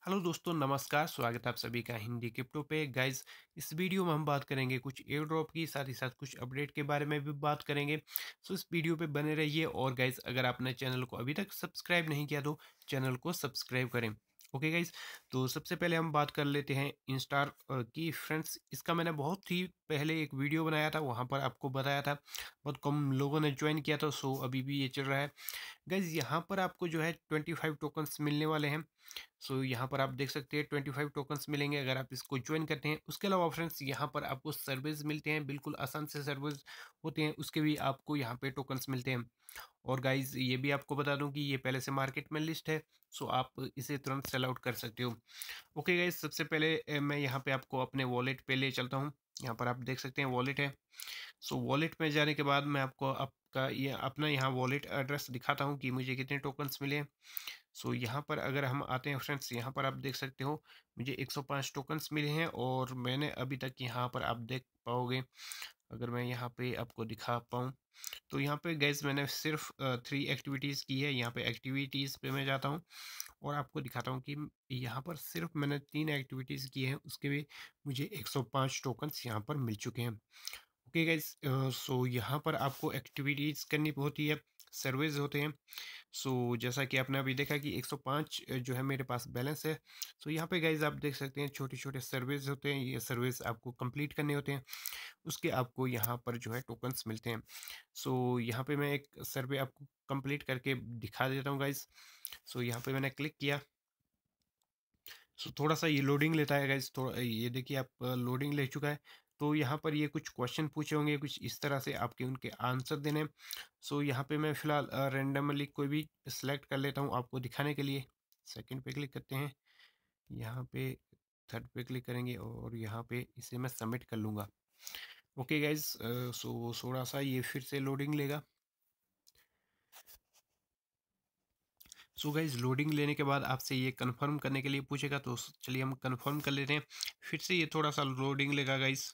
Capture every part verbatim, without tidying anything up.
Hello दोस्तों, नमस्कार। स्वागत है आप सभी का हिंदी क्रिप्टो पे। गाइज, इस वीडियो में हम बात करेंगे कुछ एयर ड्रॉप की, साथ ही साथ कुछ अपडेट के बारे में भी बात करेंगे। सो इस वीडियो पे बने रहिए। और गाइज, अगर आपने चैनल को अभी तक सब्सक्राइब नहीं किया तो चैनल को सब्सक्राइब करें। ओके गाइज, तो सबसे पहले हम बात कर लेते हैं इंस्टार अ, की। फ्रेंड्स, इसका मैंने बहुत ही पहले एक वीडियो बनाया था, वहाँ पर आपको बताया था। बहुत कम लोगों ने ज्वाइन किया था, सो अभी भी ये चल रहा है। गाइज, यहाँ पर आपको जो है ट्वेंटी फाइव टोकन्स मिलने वाले हैं। सो यहाँ पर आप देख सकते हैं ट्वेंटी फाइव टोकन्स मिलेंगे अगर आप इसको ज्वाइन करते हैं। उसके अलावा फ्रेंड्स, यहाँ पर आपको सर्विस मिलते हैं, बिल्कुल आसान से सर्विस होते हैं, उसके भी आपको यहाँ पे टोकन्स मिलते हैं। और गाइज, ये भी आपको बता दूं कि ये पहले से मार्केट में लिस्ट है। सो आप इसे तुरंत सेल आउट कर सकते हो। ओके गाइज, सबसे पहले अ, मैं यहाँ पे आपको अपने वॉलेट पे ले चलता हूँ। यहाँ पर आप देख सकते हैं वॉलेट है। सो वॉलेट में जाने के बाद मैं आपको आपका ये अपना यहाँ वॉलेट एड्रेस दिखाता हूँ कि मुझे कितने टोकन्स मिले हैं। सो यहाँ पर अगर हम आते हैं फ्रेंड्स, यहाँ पर आप देख सकते हो मुझे एक सौ पाँच टोकन्स मिले हैं। और मैंने अभी तक यहाँ पर आप देख पाओगे, अगर मैं यहाँ पे आपको दिखा पाऊँ तो यहाँ पे गैस मैंने सिर्फ थ्री एक्टिविटीज़ की है। यहाँ पे एक्टिविटीज़ पे मैं जाता हूँ और आपको दिखाता हूँ कि यहाँ पर सिर्फ मैंने तीन एक्टिविटीज़ की हैं, उसके भी मुझे एक सौ पाँच टोकन्स यहाँ पर मिल चुके हैं। ओके गाइस, सो यहाँ पर आपको एक्टिविटीज़ करनी होती है, सर्वेज होते हैं। सो जैसा कि आपने अभी देखा कि एक सौ पाँच जो है मेरे पास बैलेंस है। सो यहाँ पे गाइज आप देख सकते हैं छोटे छोटे सर्वेज होते हैं, ये सर्वेज आपको कंप्लीट करने होते हैं, उसके आपको यहाँ पर जो है टोकन्स मिलते हैं। सो यहाँ पे मैं एक सर्वे आपको कंप्लीट करके दिखा देता हूँ गाइज। सो यहाँ पे मैंने क्लिक किया। सो थोड़ा सा ये लोडिंग लेता है गाइज, थोड़ा ये देखिए आप, लोडिंग ले चुका है। तो यहाँ पर ये कुछ क्वेश्चन पूछे होंगे, कुछ इस तरह से आपके उनके आंसर देने हैं। सो यहाँ पे मैं फ़िलहाल रेंडमली कोई भी सिलेक्ट कर लेता हूँ आपको दिखाने के लिए। सेकंड पे क्लिक करते हैं, यहाँ पे थर्ड पे क्लिक करेंगे और यहाँ पे इसे मैं सबमिट कर लूँगा। ओके गाइज, सो थोड़ा सा ये फिर से लोडिंग लेगा। सो गाइज, लोडिंग लेने के बाद आपसे ये कंफर्म करने के लिए पूछेगा, तो चलिए हम कंफर्म कर लेते हैं। फिर से ये थोड़ा सा लोडिंग लेगा गाइज।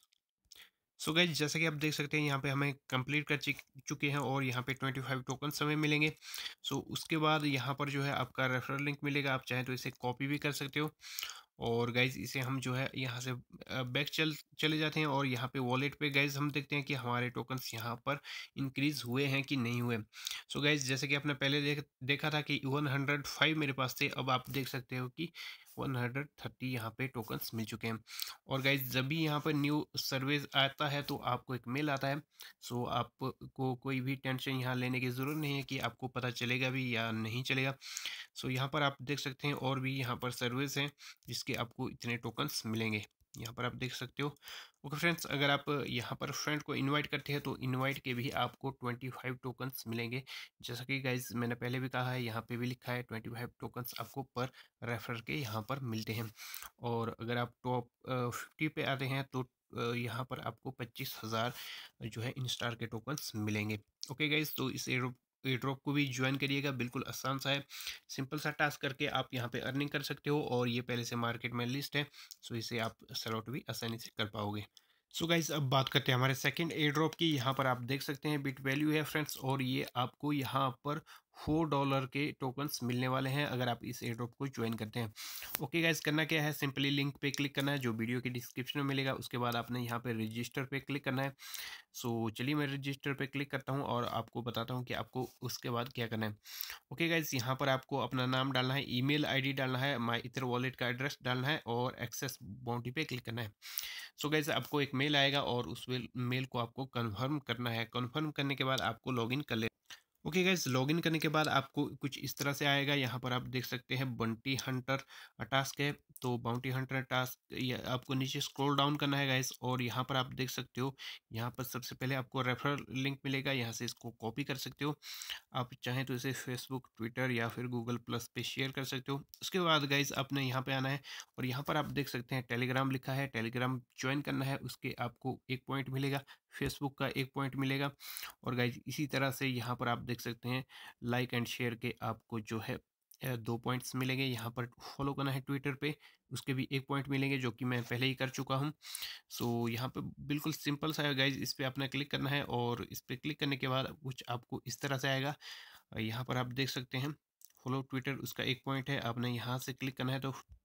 सो गाइज, जैसा कि आप देख सकते हैं यहाँ पे हमें कंप्लीट कर चुक- चुके हैं और यहाँ पे ट्वेंटी फाइव टोकन्स हमें मिलेंगे। सो उसके बाद यहाँ पर जो है आपका रेफरल लिंक मिलेगा, आप चाहें तो इसे कॉपी भी कर सकते हो। और गाइज, इसे हम जो है यहाँ से बैक चल चले जाते हैं और यहाँ पे वॉलेट पे गाइज हम देखते हैं कि हमारे टोकन्स यहाँ पर इंक्रीज हुए हैं कि नहीं हुए। सो गाइज, जैसे कि आपने पहले देख देखा था कि वन हंड्रेड फाइव मेरे पास थे, अब आप देख सकते हो कि वन हंड्रेड थर्टी यहाँ पे टोकन्स मिल चुके हैं। और गाइज, जब भी यहाँ पर न्यू सर्विस आता है तो आपको एक मेल आता है। सो आपको कोई भी टेंशन यहाँ लेने की ज़रूरत नहीं है कि आपको पता चलेगा भी या नहीं चलेगा। सो यहाँ पर आप देख सकते हैं और भी यहाँ पर सर्विस हैं जिसके आपको इतने टोकन्स मिलेंगे, यहाँ पर आप देख सकते हो। ओके फ्रेंड्स, अगर आप यहाँ पर फ्रेंड को इनवाइट करते हैं तो इनवाइट के भी आपको ट्वेंटी फाइव टोकन्स मिलेंगे। जैसा कि गाइज मैंने पहले भी कहा है, यहाँ पे भी लिखा है ट्वेंटी फाइव टोकन्स आपको पर रेफर के यहाँ पर मिलते हैं। और अगर आप टॉप फिफ्टी पे आते हैं तो अ, यहाँ पर आपको पच्चीस हज़ार जो है इंस्टार के टोकन्स मिलेंगे। ओके गाइज, तो इस एयर ड्रॉप को भी ज्वाइन करिएगा, बिल्कुल आसान सा है। सिंपल सा टास्क करके आप यहाँ पे अर्निंग कर सकते हो और ये पहले से मार्केट में लिस्ट है। सो इसे आप सेल आउट भी आसानी से कर पाओगे। सो गाइज, अब बात करते हैं हमारे सेकंड एयर ड्रॉप की। यहाँ पर आप देख सकते हैं बिट वैल्यू है फ्रेंड्स, और ये आपको यहाँ पर फोर डॉलर के टोकन्स मिलने वाले हैं अगर आप इस एयर ड्रॉप को ज्वाइन करते हैं। ओके गाइज, करना क्या है, सिंपली लिंक पे क्लिक करना है जो वीडियो के डिस्क्रिप्शन में मिलेगा। उसके बाद आपने यहाँ पे रजिस्टर पे क्लिक करना है। सो चलिए मैं रजिस्टर पे क्लिक करता हूँ और आपको बताता हूँ कि आपको उसके बाद क्या करना है। ओके गाइज, यहाँ पर आपको अपना नाम डालना है, ईमेल आईडी डालना है, माई इथर वॉलेट का एड्रेस डालना है और एक्सेस बाउंटी पे क्लिक करना है। सो गाइज, आपको एक मेल आएगा और उस मेल को आपको कन्फर्म करना है। कन्फर्म करने के बाद आपको लॉगिन कर ले। ओके गाइज, लॉगिन करने के बाद आपको कुछ इस तरह से आएगा। यहाँ पर आप देख सकते हैं बंटी हंटर टास्क है, तो बाउंटी हंटर टास्क ये आपको नीचे स्क्रॉल डाउन करना है गाइज। और यहाँ पर आप देख सकते हो, यहाँ पर सबसे पहले आपको रेफरल लिंक मिलेगा, यहाँ से इसको कॉपी कर सकते हो। आप चाहें तो इसे फेसबुक, ट्विटर या फिर गूगल प्लस पे शेयर कर सकते हो। उसके बाद गाइज आपने यहाँ पे आना है और यहाँ पर आप देख सकते हैं टेलीग्राम लिखा है, टेलीग्राम ज्वाइन करना है, उसके आपको एक पॉइंट मिलेगा, फेसबुक का एक पॉइंट मिलेगा। और गाइज, इसी तरह से यहाँ पर आप देख सकते हैं लाइक एंड शेयर के आपको जो है अ, दो पॉइंट्स मिलेंगे। यहाँ पर फॉलो करना है ट्विटर पे, उसके भी एक पॉइंट मिलेंगे जो कि मैं पहले ही कर चुका हूँ। सो यहाँ पे बिल्कुल सिंपल सा है गाइज, इस पे आपने क्लिक करना है और इस पे क्लिक करने के बाद कुछ आपको इस तरह से आएगा। यहाँ पर आप देख सकते हैं फॉलो ट्विटर, उसका एक पॉइंट है, आपने यहाँ से क्लिक करना है तो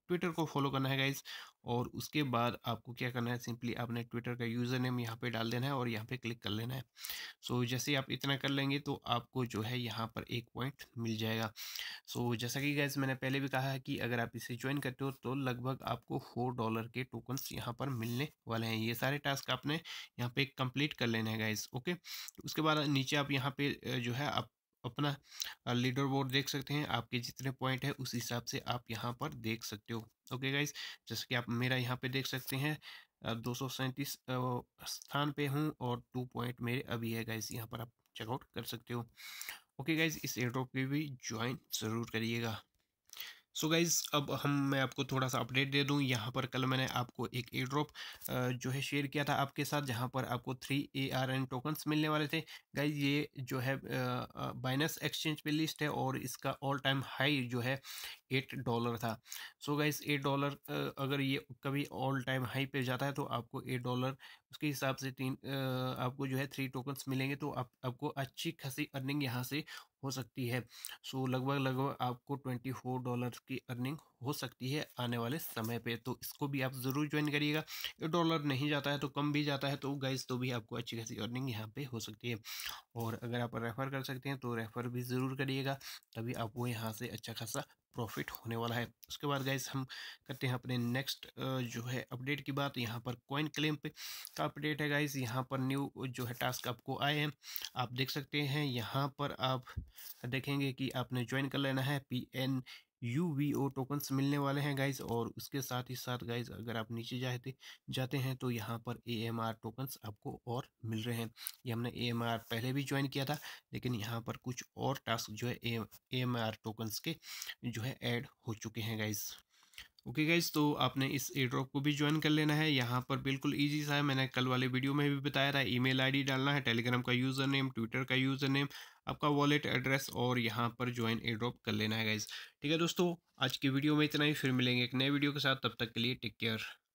ट्विटर को फॉलो करना है गाइज। और उसके बाद आपको क्या करना है, सिंपली आपने ट्विटर का यूज़र नेम यहाँ पे डाल देना है और यहाँ पे क्लिक कर लेना है। सो जैसे ही आप इतना कर लेंगे तो आपको जो है यहाँ पर एक पॉइंट मिल जाएगा। सो जैसा कि गाइज मैंने पहले भी कहा है कि अगर आप इसे ज्वाइन करते हो तो लगभग आपको फोर डॉलर के टोकन्स यहाँ पर मिलने वाले हैं। ये सारे टास्क आपने यहाँ पे कंप्लीट कर लेने हैं गाइज। ओके, उसके बाद नीचे आप यहाँ पे अ, जो है आप अपना लीडर बोर्ड देख सकते हैं, आपके जितने पॉइंट है उस हिसाब से आप यहाँ पर देख सकते हो। ओके गाइज, जैसे कि आप मेरा यहाँ पे देख सकते हैं दो सौ सैंतीस स्थान पे हूँ और टू पॉइंट मेरे अभी है गाइज, यहाँ पर आप चेकआउट कर सकते हो। ओके गाइज, इस एयरड्रॉप पे भी ज्वाइन ज़रूर करिएगा। सो गाइज़, अब हम मैं आपको थोड़ा सा अपडेट दे दूं। यहाँ पर कल मैंने आपको एक एयर ड्रॉप जो है शेयर किया था आपके साथ, जहाँ पर आपको three A R N tokens मिलने वाले थे गाइज़। ये जो है बाइनेंस एक्सचेंज पे लिस्ट है और इसका ऑल टाइम हाई जो है एट डॉलर था। सो गाइज़, एट डॉलर अगर ये कभी ऑल टाइम हाई पे जाता है तो आपको एट डॉलर उसके हिसाब से तीन अ, आपको जो है थ्री टोकन्स मिलेंगे, तो आप आपको अच्छी खासी अर्निंग यहाँ से हो सकती है। सो लगभग लगभग आपको ट्वेंटी फोर डॉलर की अर्निंग हो सकती है आने वाले समय पे, तो इसको भी आप ज़रूर ज्वाइन करिएगा। एक डॉलर नहीं जाता है तो कम भी जाता है तो गाइस, तो भी आपको अच्छी खासी अर्निंग यहाँ पे हो सकती है। और अगर आप रेफ़र कर सकते हैं तो रेफ़र भी ज़रूर करिएगा, तभी आपको यहाँ से अच्छा खासा प्रॉफिट होने वाला है। उसके बाद गाइस हम करते हैं अपने नेक्स्ट जो है अपडेट की बात। यहाँ पर कॉइन क्लेम पे का अपडेट है गाइस। यहाँ पर न्यू जो है टास्क आपको आए हैं, आप देख सकते हैं। यहाँ पर आप देखेंगे कि आपने ज्वाइन कर लेना है, P N U V O tokens मिलने वाले हैं गाइज। और उसके साथ ही साथ गाइज अगर आप नीचे जाते जाते हैं तो यहाँ पर ए एम आर टोकन्स आपको और मिल रहे हैं। ये हमने ए एम आर पहले भी ज्वाइन किया था, लेकिन यहाँ पर कुछ और टास्क जो है ए एम आर टोकन्स के जो है ऐड हो चुके हैं गाइज। ओके गाइज, तो आपने इस एयर ड्रॉप को भी ज्वाइन कर लेना है। यहाँ पर बिल्कुल इजी सा है, मैंने कल वाले वीडियो में भी बताया था। ईमेल आईडी डालना है, टेलीग्राम का यूज़र नेम, ट्विटर का यूज़र नेम, आपका वॉलेट एड्रेस और यहाँ पर ज्वाइन एयर ड्रॉप कर लेना है गाइज। ठीक है दोस्तों, आज की वीडियो में इतना ही, फिर मिलेंगे एक नए वीडियो के साथ। तब तक के लिए टेक केयर।